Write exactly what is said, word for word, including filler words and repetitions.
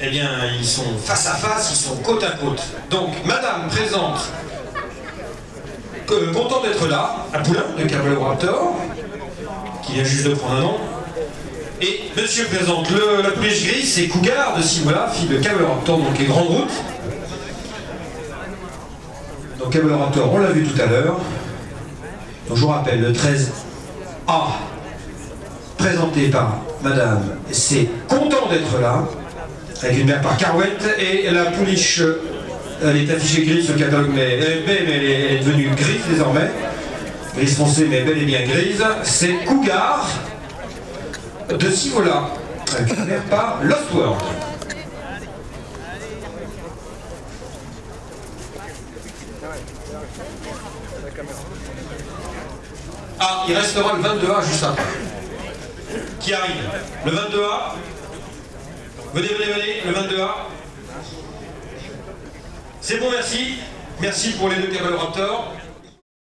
eh bien, ils sont face à face, ils sont côte à côte. Donc, madame présente, que, content d'être là, un poulain de Cabaloraptor, qui vient juste de prendre un nom. Et monsieur présente le, la pouliche grise, c'est Cougar de Simola, fille de Cabaloraptor, donc les grandes routes. Donc Cabaloraptor, on l'a vu tout à l'heure. Donc je vous rappelle, le treize A, présenté par madame, c'est content d'être là, avec une mère par Carouette, et la pouliche, elle est affichée grise sur le catalogue, mais, mais, mais elle, est, elle est devenue grise désormais, grise foncée mais bel et bien grise, c'est Cougar de Simola, avec une mère par Lost World. Ah, il restera le vingt-deux A juste après. Qui arrive? Le vingt-deux A. Venez, venez, venez, le vingt-deux A. C'est bon, merci. Merci pour les deux Cabaloraptors.